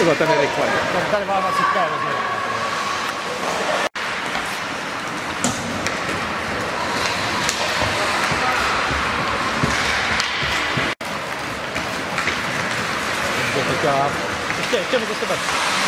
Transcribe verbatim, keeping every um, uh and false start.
Tohle ten je rychle. Tady vám asi je hrozně. Ještě, ještě mu to sebe.